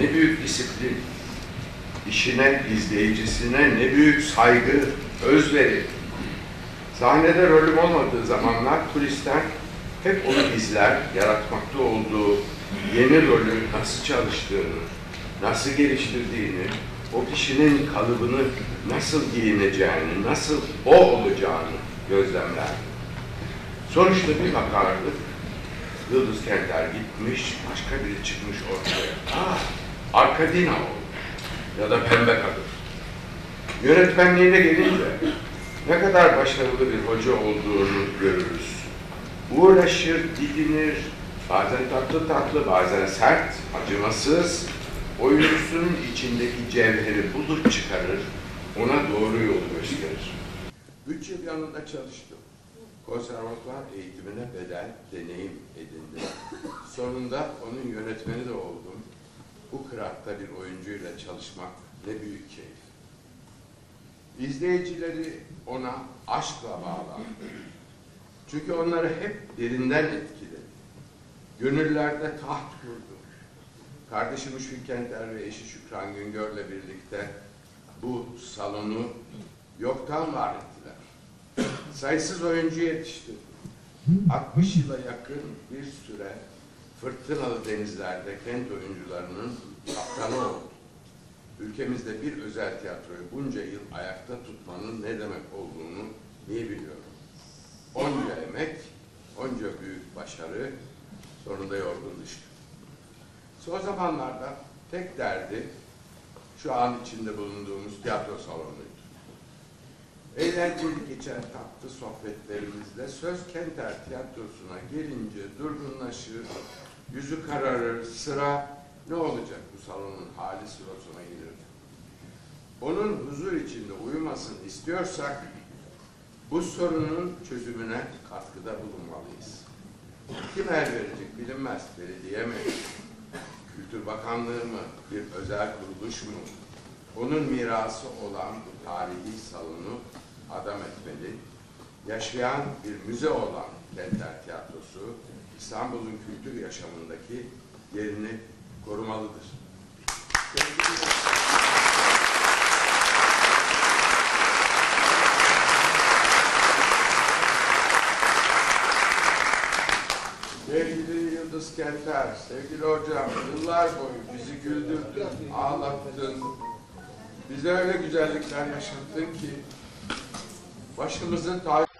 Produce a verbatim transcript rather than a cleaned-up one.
ne büyük disiplin, işine, izleyicisine ne büyük saygı, özveri. Sahnede rolüm olmadığı zamanlar turistler hep onu izler, yaratmakta olduğu yeni rolü nasıl çalıştığını, nasıl geliştirdiğini, o kişinin kalıbını nasıl giyineceğini, nasıl o olacağını gözlemler. Sonuçta bir bakardık, Yıldız Kentler gitmiş, başka biri çıkmış ortaya. Ah, Arkadina olmuş ya da Pembe Kadın. Yönetmenliğine gelince ne kadar başarılı bir hoca olduğunu görürüz. Uğraşır, didinir, bazen tatlı tatlı, bazen sert, acımasız, oyuncusunun içindeki cevheri bulur çıkarır, ona doğru yolu gösterir. Üç yıl yanında çalıştım. Konservatuvar eğitimine bedel, deneyim edindim. Sonunda onun yönetmeni de oldum. Bu kıratta bir oyuncuyla çalışmak ne büyük keyif. İzleyicileri ona aşkla bağlar. Çünkü onları hep derinden etkiledi. Gönüllerde taht kurdu. Kardeşi Müşfik Kentler ve eşi Şükran Güngör'le birlikte bu salonu yoktan var ettiler. Sayısız oyuncu yetiştirdi. altmış yıla yakın bir süre fırtınalı denizlerde kent oyuncularının kaptanı oldu. Ülkemizde bir özel tiyatroyu bunca yıl ayakta tutmanın ne demek olduğunu iyi biliyorum. Onca emek, onca büyük başarı, sonunda yorgun düştü. Son zamanlarda tek derdi şu an içinde bulunduğumuz tiyatro salonuydu. Eğlenceli geçen tatlı sohbetlerimizle söz Kenter Tiyatrosu'na gelince durgunlaşır, yüzü kararır, sıra ne olacak bu salonun hali sırasına gelirdi. Onun huzur içinde uyumasını istiyorsak bu sorunun çözümüne katkıda bulunmalıyız. Kim el verecek bilinmez, belediye mi? Kültür Bakanlığı mı? Bir özel kuruluş mu? Onun mirası olan bu tarihi salonu adam etmeli. Yaşayan bir müze olan Kentler Tiyatrosu, İstanbul'un kültür yaşamındaki yerini korumalıdır. Sevgili Yıldız Kentler, sevgili hocam, yıllar boyu bizi güldürdün, ağlattın. Bize öyle güzellikler yaşattın ki başımızın tacı